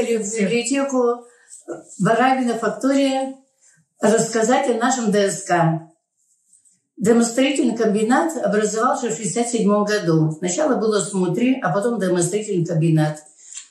приехали в библиотеку Воравина Фактория рассказать о нашем ДСК. Домостроительный комбинат образовался в 1967 году. Сначала было СМУ-3, а потом домостроительный комбинат.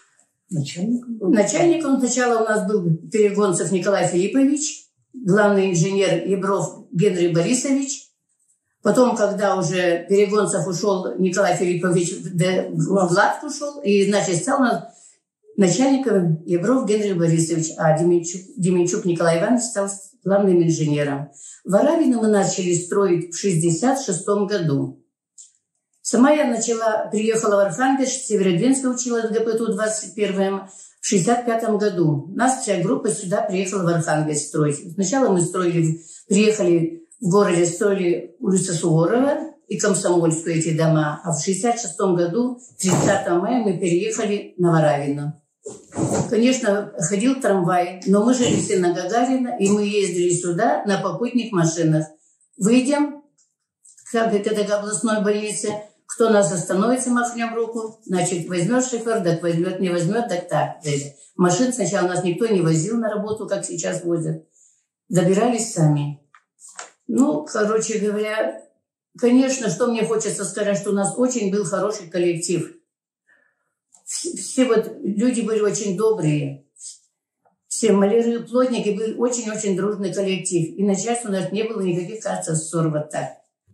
Начальником сначала у нас был Перегонцев Николай Филиппович, главный инженер Ебров Генрий Борисович. Потом, когда уже Перегонцев ушел, Николай Филиппович в ГЛАД ушел, и, значит, стал у нас начальником Ебров Генрий Борисович, а Деменчук Николай Иванович стал главным инженером. Воравину мы начали строить в 1966 году. Сама я приехала в Архангельск, в Северодвинске училась в ГПТУ 21-м в 1965 году. Нас вся группа сюда приехала в Архангельск строить. Сначала мы приехали в городе, строили улицу Суворова и Комсомольскую, эти дома. А в 1966 году, 30 мая, мы переехали на Воравину. Конечно, ходил трамвай, но мы жили все на Гагарина, и мы ездили сюда на попутных машинах. Выйдем, как это к областной больнице, кто нас остановится, махнем руку, значит, возьмет шофер, так возьмет, не возьмет, так. Машин сначала нас никто не возил на работу, как сейчас возят. Добирались сами. Ну, короче говоря, конечно, что мне хочется сказать, что у нас очень был хороший коллектив. Все вот люди были очень добрые. Все маляры, плотники, был очень-очень дружный коллектив. И начальство у нас не было никаких, кажется, ссор вот так.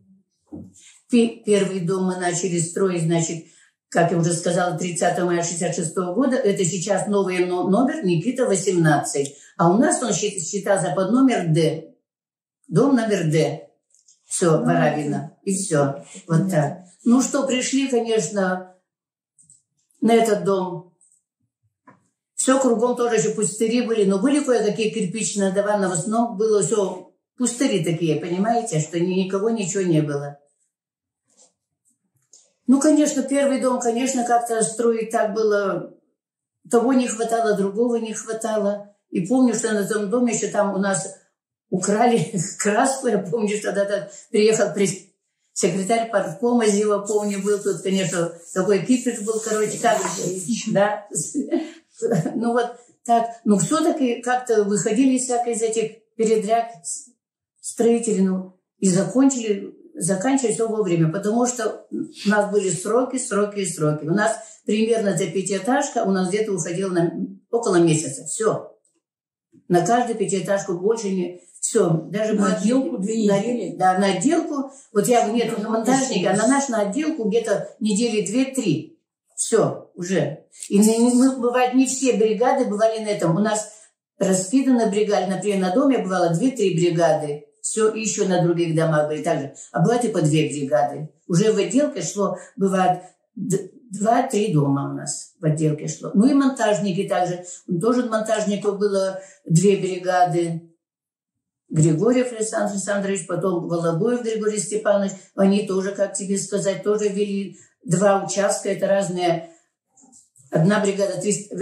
Первый дом мы начали строить, значит, как я уже сказала, 30 мая 1966 года. Это сейчас новый номер Никита 18. А у нас он считался под номер Д. Дом номер Д. Все, Воравина. И все. Вот так. Ну что, пришли, конечно, на этот дом. Все кругом тоже еще пустыри были. Но были кое-какие кирпичные дома, но в основном было все пустыри такие, понимаете, что никого ничего не было. Ну, конечно, первый дом, конечно, как-то строить так было. Того не хватало, другого не хватало. И помню, что на том доме еще там у нас украли краску. Я помню, что тогда приехал секретарь парткома Зива, помню, был тут, конечно, такой кипиш был, короче, как да. Ну, вот так. Ну, все-таки как-то выходили всякие из этих передряг строителей, ну, и заканчивали все вовремя, потому что у нас были сроки. У нас примерно за пятиэтажка у нас где-то уходило около месяца. Все. На каждую пятиэтажку больше не... Все. Даже на отделку 2 недели? Да, на отделку. Вот я нету монтажника, а на отделку где-то недели 2-3. Все, уже. И мы, бывает, не все бригады бывали на этом. У нас раскиданы бригады. Например, на доме бывало 2-3 бригады. Все, и еще на других домах были также. А бывает и по 2 бригады. Уже в отделке шло, бывает, 2-3 дома у нас в отделке шло. Ну и монтажники также. Тоже монтажников было 2 бригады. Григорьев Александр Александрович, потом Волобоев Григорий Степанович. Они тоже, как тебе сказать, тоже вели 2 участка. Это разные... Одна бригада,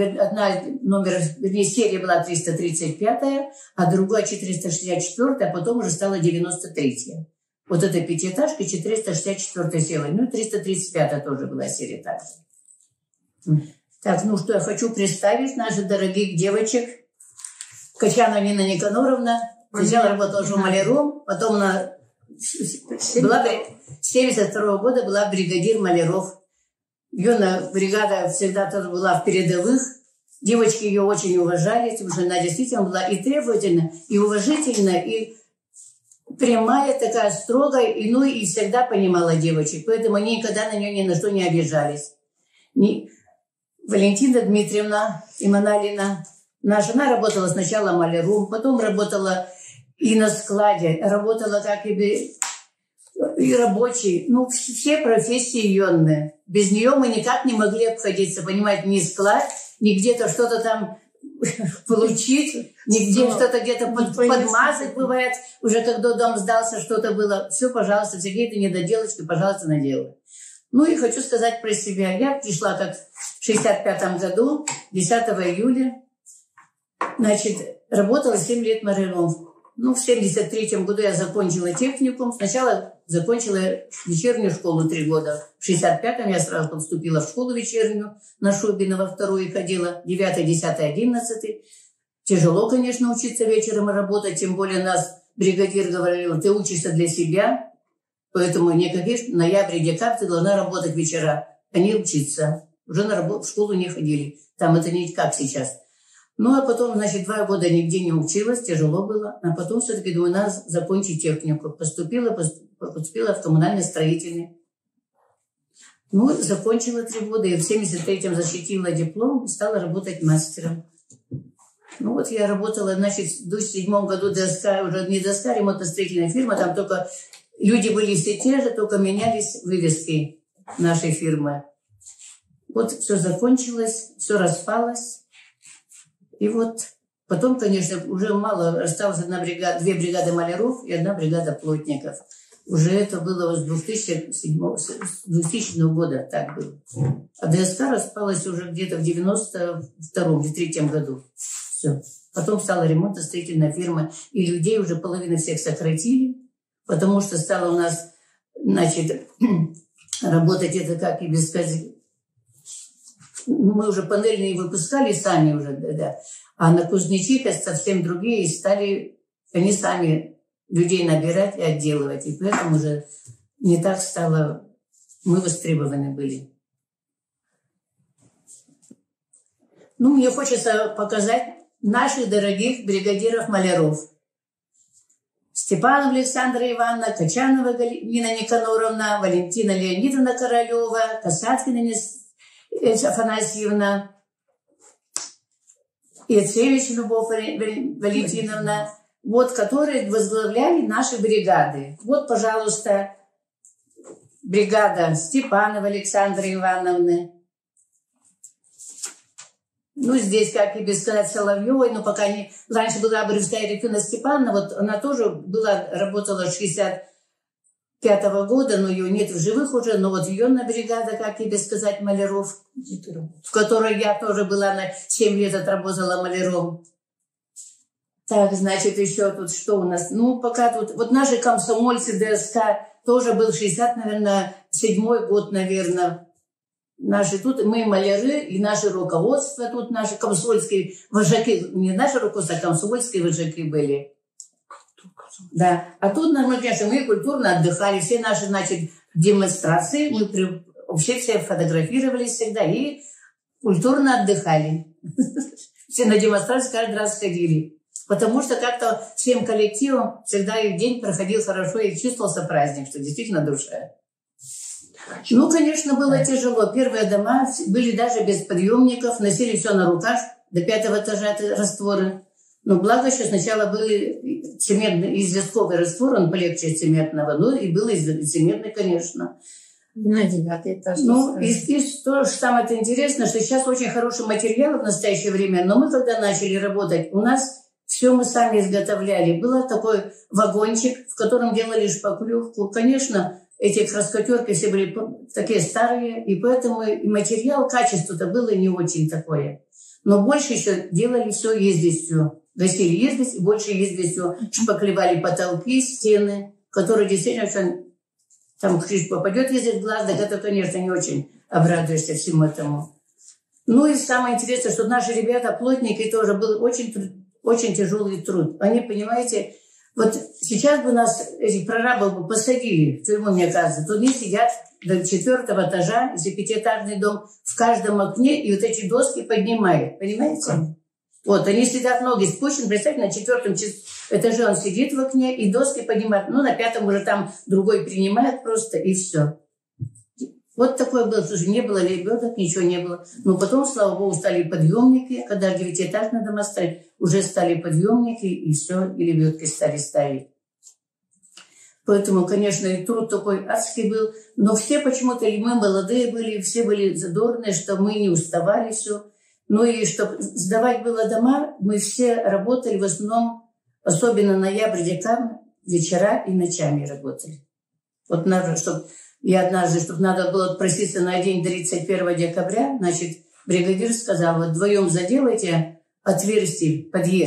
серия была 335-я, а другая 464-я, а потом уже стала 93-я. Вот эта пятиэтажка, 464-я серия. Ну и 335-я тоже была серия также. Так, ну что, я хочу представить наших дорогих девочек. Качанова Нина Никаноровна. Сначала работала маляром, потом она была, 72-го года была бригадир маляров. Ее бригада всегда тоже была в передовых. Девочки ее очень уважали, потому что она действительно была и требовательна, и уважительна, и прямая такая, строгая, и всегда понимала девочек. Поэтому они никогда на нее ни на что не обижались. Валентина Дмитриевна Иманалина, наша, она работала сначала маляром, потом работала и на складе, работала как и рабочий. Ну, все профессии ионные. Без нее мы никак не могли обходиться, понимаете, ни склад, ни где-то что-то там получить, нигде что-то где-то подмазать бывает. Уже когда дом сдался, что-то было. Все, пожалуйста, все какие-то недоделочки, пожалуйста, наделай. Ну и хочу сказать про себя. Я пришла как в 65-м году, 10 июля. Значит, работала 7 лет маляром Ну, в 73-м году я закончила техникум. Сначала закончила вечернюю школу 3 года. В 65-м я сразу поступила в школу вечернюю. На Шубина во вторую ходила. 9, 10, 11. Тяжело, конечно, учиться вечером и работать. Тем более нас бригадир говорил, ты учишься для себя. Поэтому никаких ноябрь, декабрь ты должна работать вечера, а не учиться. Уже на работу, в школу не ходили. Там это не как сейчас. Ну, а потом, значит, 2 года нигде не училась, тяжело было. А потом все-таки думаю, надо закончить технику. Поступила в коммунально-строительный. Ну, закончила 3 года. И в 73-м защитила диплом и стала работать мастером. Ну, вот я работала, значит, в 2007 году доска, уже не доска, ремонтно-строительная фирма. Там только люди были все те же, только менялись вывески нашей фирмы. Вот все закончилось, все распалось. И вот потом, конечно, уже мало, осталось 2 бригады маляров и 1 бригада плотников. Уже это было с 2000 года, так было. А ДСК распалась уже где-то в 92-93 году. Все. Потом стала ремонтно-строительная фирма, и людей уже половину всех сократили, потому что стало у нас, значит, работать это как и без сказать. Мы уже панельные выпускали сами уже, да. А на Кузнечиках совсем другие стали, они сами людей набирать и отделывать. И поэтому уже не так стало, мы востребованы были. Ну, мне хочется показать наших дорогих бригадиров-маляров. Степанова Александра Ивановна, Качанова Нина Никаноровна, Валентина Леонидовна Королева, Касаткина Афанасьевна, Яцевич Любовь Валентиновна, вот, которые возглавляли наши бригады. Вот, пожалуйста, бригада Степанова Александры Ивановны. Ну, здесь, как и без сказать, Соловьевой, но пока не... Раньше была Борисская Рефина Степановна, вот она тоже была, работала с 65-го года, но ее нет в живых уже, но вот ее на бригада, как и без сказать, маляров, в которой я тоже была на 7 лет отработала маляром. Так, значит, еще тут что у нас? Ну, пока тут... Вот наши комсомольцы ДСК тоже был 67-й год, наверное. Наши тут, мы маляры, и наше руководство тут, наши комсомольские вожаки, не наши руководство, а комсомольские вожаки были. Да. А тут, мы, конечно, мы культурно отдыхали, все наши, значит, демонстрации, мы вообще все фотографировались всегда и культурно отдыхали. Все на демонстрации каждый раз ходили. Потому что как-то всем коллективом всегда и день проходил хорошо, и чувствовался праздник, что действительно душа. Ну, конечно, было тяжело. Первые дома были даже без подъемников, носили все на руках, до 5-го этажа растворы. Но благо, что сначала были цементный, известковый раствор, он полегче цементного, ну и был цементный, конечно. На 9-й этаж. Ну, и то же самое интересно, что сейчас очень хороший материал в настоящее время, но мы когда начали работать, у нас все мы сами изготовляли. Был такой вагончик, в котором делали шпаклевку. Конечно, эти краскотерки все были такие старые, и поэтому и материал, качество-то было не очень такое. Но больше еще делали все ездистью. Гасили ездить, и больше ездистью шпаклевали потолки, стены, которые действительно очень... Там крыш попадет ездить в глаз, так это, конечно, не очень обрадуешься всему этому. Ну и самое интересное, что наши ребята, плотники, тоже был очень тяжелый труд. Они, понимаете, вот сейчас бы нас, этих прорабов бы посадили в тюрьму, мне кажется, то они сидят до 4-го этажа, если 5-этажный дом, в каждом окне, и вот эти доски поднимают, понимаете? Вот, они сидят, ноги спущены, представьте, на 4-м этаже он сидит в окне, и доски поднимает, ну, на 5-м уже там другой принимает просто, и все. Вот такое было, слушай, не было лебедок, ничего не было. Но потом, слава богу, стали подъемники, когда 9-этажные дома стали, уже стали подъемники, и все, и лебедки стали ставить. Поэтому, конечно, и труд такой адский был, но все почему-то, мы молодые были, все были задорные, что мы не уставали все. Ну и чтобы сдавать было дома, мы все работали в основном, особенно ноябрь-декабрь, вечера и ночами работали. Вот надо, чтобы... И однажды, чтобы надо было отпроситься на день 31 декабря, значит, бригадир сказал, вот вдвоем заделайте отверстие, подъезд.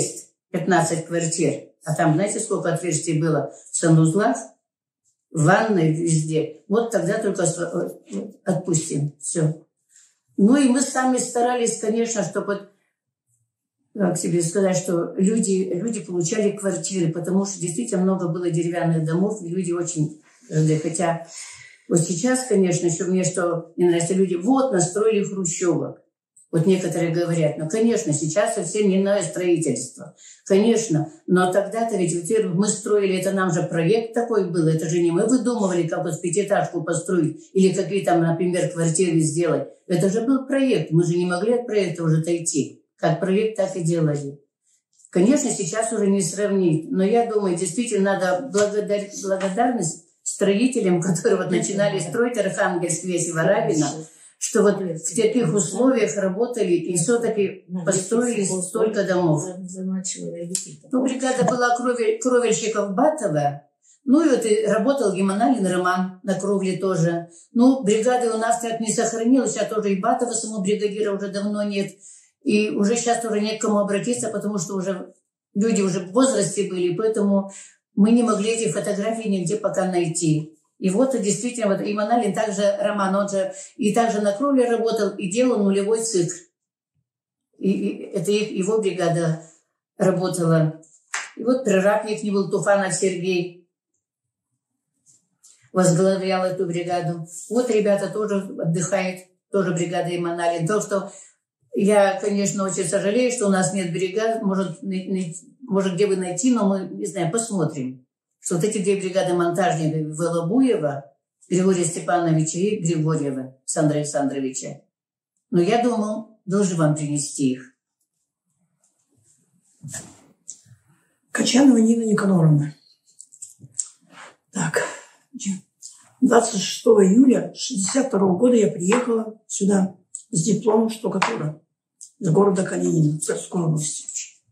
15 квартир. А там, знаете, сколько отверстий было? В санузлах, в ванной, везде. Вот тогда только отпустим. Все. Ну и мы сами старались, конечно, чтобы, как тебе сказать, что люди получали квартиры, потому что действительно много было деревянных домов, и люди очень... Хотя вот сейчас, конечно, еще мне что не нравится, люди вот настроили хрущевок. Вот некоторые говорят, ну, конечно, сейчас совсем не иное строительство. Конечно, но тогда-то ведь, во-первых, мы строили, это нам же проект такой был, это же не мы выдумывали, как вот пятиэтажку построить или какие там, например, квартиры сделать. Это же был проект, мы же не могли от проекта уже отойти. Как проект, так и делали. Конечно, сейчас уже не сравнить, но я думаю, действительно надо благодарность строителям, которые вот начинали строить Архангельск, весь Воравино, что вот в таких условиях работали и все-таки построили столько домов. Ну, бригада была кровельщиков Батова, ну и вот и работал Гимоналин Роман на кровле тоже. Ну, бригады у нас так не сохранилось, сейчас тоже и Батова самого бригадира уже давно нет. И уже сейчас уже не к кому обратиться, потому что уже люди уже в возрасте были, поэтому мы не могли эти фотографии нигде пока найти. И вот действительно, вот Иманалин также, Роман, он же и также на кровле работал, и делал нулевой цикл. И это его бригада работала. И вот прорабник не был, Туфанов Сергей возглавлял эту бригаду. Вот ребята тоже отдыхают, тоже бригада Иманалин. То, что я, конечно, очень сожалею, что у нас нет бригад, может где бы найти, но мы, не знаю, посмотрим. Что вот эти две бригады монтажников Волобуева, Григория Степановича и Григорьева Александра Александровича. Но я думаю, должен вам принести их. Качанова Нина Никоноровна. Так, 26 июля 1962 года я приехала сюда с дипломом штукатура из города Калинина, Тверской области.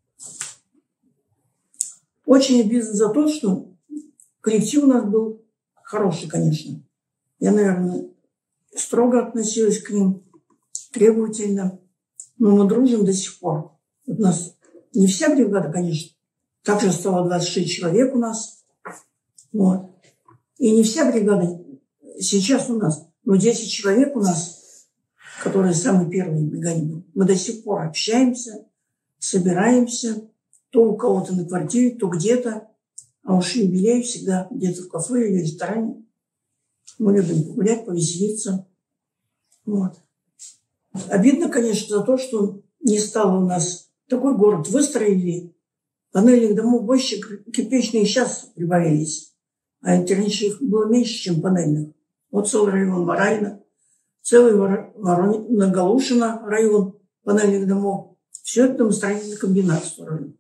Очень обидно за то, что коллектив у нас был хороший, конечно. Я, наверное, строго относилась к ним, требовательно. Но мы дружим до сих пор. У нас не вся бригада, конечно. Также стало 26 человек у нас. Вот. И не вся бригада сейчас у нас. Но 10 человек у нас, которые самые первые в бригаде были. Мы до сих пор общаемся, собираемся. То у кого-то на квартире, то где-то. А уж юбилей всегда где-то в кафе или ресторане. Мы любим погулять, повеселиться. Вот. Обидно, конечно, за то, что не стало у нас такой город. Выстроили панельных домов больше, кирпичные сейчас прибавились. А раньше их было меньше, чем панельных. Вот целый район Воравино, целый Галушино район панельных домов. Все это домостроительный комбинат строили.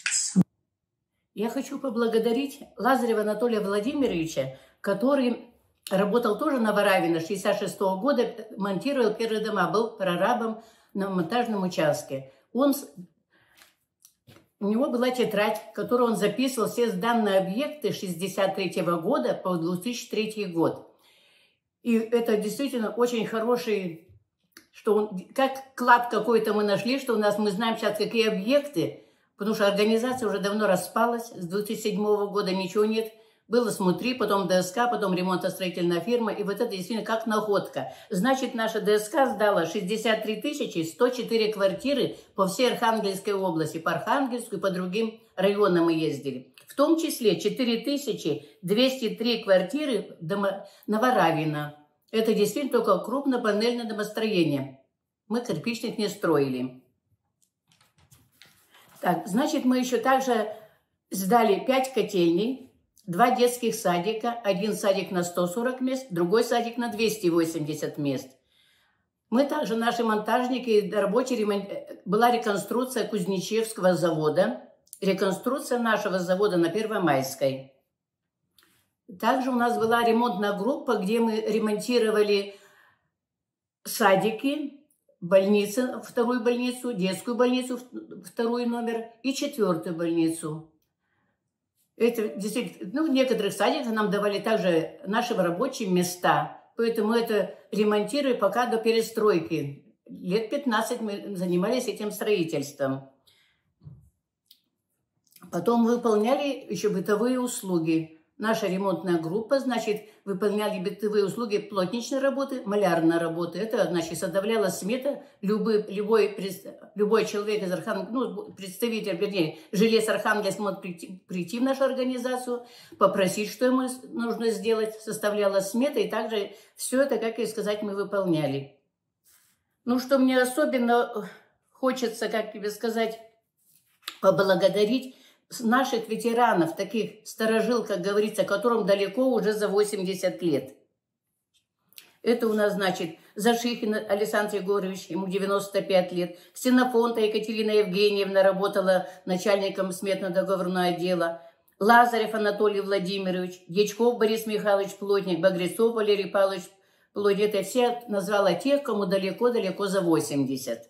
Я хочу поблагодарить Лазарева Анатолия Владимировича, который работал тоже на Воравино 1966 года, монтировал первые дома, был прорабом на монтажном участке. У него была тетрадь, в которой он записывал все данные объекты 1963 года по 2003 год. И это действительно очень хороший, что он, как клад какой-то мы нашли, что у нас мы знаем сейчас, какие объекты. Потому что организация уже давно распалась, с 2007 года ничего нет. Было «Смотри», потом ДСК, потом ремонтно-строительная фирма. И вот это действительно как находка. Значит, наша ДСК сдала 63 104 квартиры по всей Архангельской области. По Архангельску и по другим районам мы ездили. В том числе 4203 квартиры на Воравино. Это действительно только крупнопанельное домостроение. Мы кирпичных не строили. Так, значит, мы еще также сдали 5 котельней, 2 детских садика, один садик на 140 мест, другой садик на 280 мест. Мы также, наши монтажники, рабочие, была реконструкция Кузнечевского завода, реконструкция нашего завода на Первомайской. Также у нас была ремонтная группа, где мы ремонтировали садики, больницу, вторую больницу, детскую больницу, второй номер и 4-ю больницу. Это действительно, ну, в некоторых садиках нам давали также наши рабочие места, поэтому это ремонтируем пока до перестройки. Лет 15 мы занимались этим строительством. Потом выполняли еще бытовые услуги. Наша ремонтная группа, значит, выполняли бытовые услуги плотничной работы, малярной работы. Это, значит, составляла смета. Любой человек из Архангельска, ну, представитель, вернее, жилец Архангельска может прийти в нашу организацию, попросить, что ему нужно сделать. Составляла смета, и также все это, как и сказать, мы выполняли. Ну, что мне особенно хочется, как тебе сказать, поблагодарить наших ветеранов, таких старожил, как говорится, которым далеко уже за 80 лет. Это у нас, значит, Зашихин Александр Егорович, ему 95 лет. Ксенофонта Екатерина Евгеньевна работала начальником сметно-договорного отдела. Лазарев Анатолий Владимирович, Дьячков Борис Михайлович Плотник, Багрецов Валерий Павлович Плотник. Это все назвала тех, кому далеко-далеко за 80.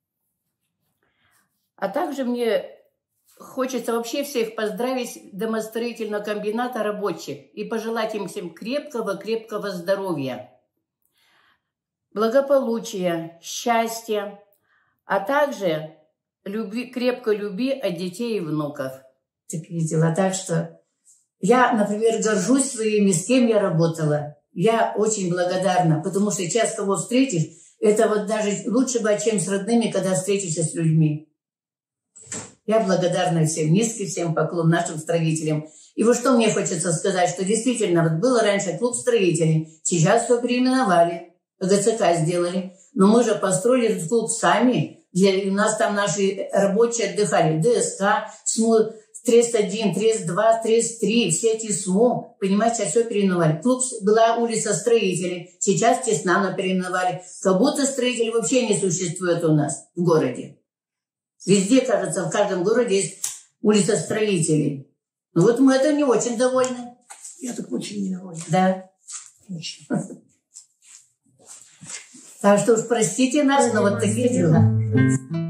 А также мне хочется вообще всех поздравить домостроительного комбината рабочих и пожелать им всем крепкого здоровья, благополучия, счастья, а также крепкой любви от детей и внуков. Такие дела. Так что я, например, горжусь своими, с кем я работала. Я очень благодарна, потому что сейчас кого встретишь, это вот даже лучше бы, чем с родными, когда встретишься с людьми. Я благодарна всем, низкий всем поклон нашим строителям. И вот что мне хочется сказать, что действительно, вот было раньше клуб строителей, сейчас все переименовали, ГЦК сделали, но мы же построили этот клуб сами, у нас там наши рабочие отдыхали, ДСК, СМУ, ТРЕС-1, ТРЕС-2, ТРЕС-3, все эти СМУ, понимаете, все переименовали. Клуб была улица строителей, сейчас Теснано переименовали, как будто строителей вообще не существует у нас в городе. Везде, кажется, в каждом городе есть улица строителей. Ну вот мы это не очень довольны. Я так очень недовольна. Да. Очень. Так что уж простите нас, но вот такие дела.